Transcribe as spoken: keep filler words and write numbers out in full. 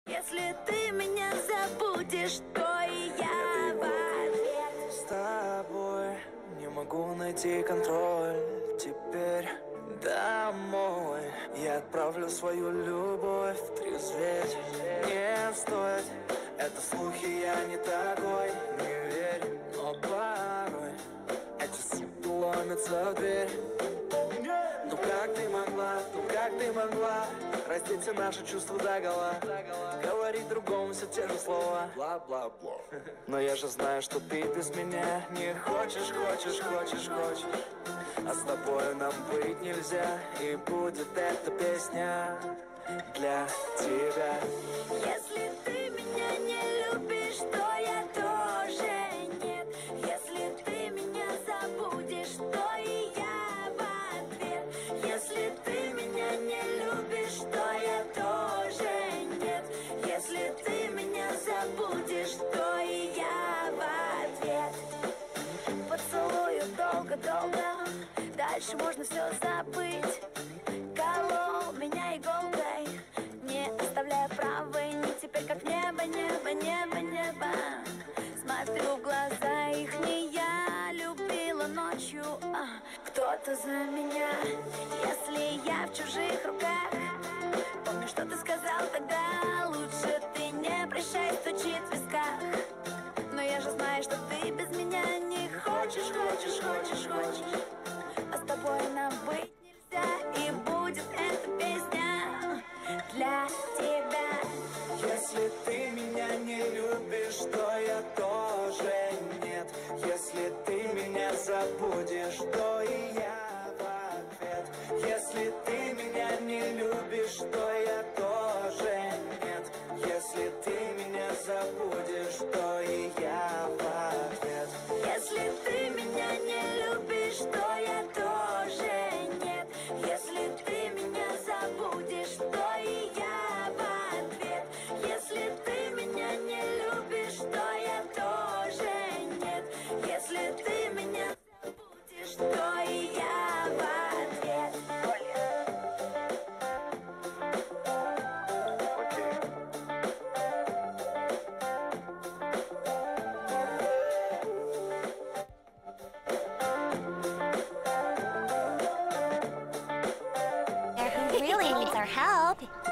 Если ты меня забудешь, то и я в ответ. С тобой не могу найти контроль. Теперь домой я отправлю свою любовь. Трезветь не стоит. Это слухи, я не такой. Не верь, но порой эти суки ломятся в дверь. Ну как ты могла, ну как ты могла раздеть все наши чувства догола, говорить другому все те же слова, бла-бла-бла. Но я же знаю, что ты без меня не хочешь, хочешь, хочешь, хочешь. А с тобой нам быть нельзя, и будет эта песня для тебя. Если ты меня не любишь, то я тоже нет. Если ты меня забудешь, то и я в ответ. Если ты меня не любишь, то я тоже нет. Если ты меня забудешь, то и я в ответ. Поцелую долго-долго, дальше можно все забыть. Колол меня иголкой, не оставляя правой нить. Теперь как небо, небо, небо, небо. Смотрю в глаза их, не я любила ночью, а кто-то за меня. Если я в чужих руках, помню, что ты сказал тогда. Лучше ты не прощай, стучит в висках. Но я же знаю, что ты без меня не хочешь, хочешь, хочешь, хочешь. А с тобой нам быть нельзя, и будет эта песня для тебя. Если ты меня не любишь, то я тоже нет. Если ты меня забудешь, то и я в ответ. Если ты меня не любишь, то я тоже нет. Если ты меня забудешь, то и я в ответ. Если ты меня не любишь, то я тоже нет. Если ты меня забудешь, то и я в ответ. Если ты меня не любишь, то я тоже нет. Если ты меня забудешь, то и я в ответ. Who really needs our help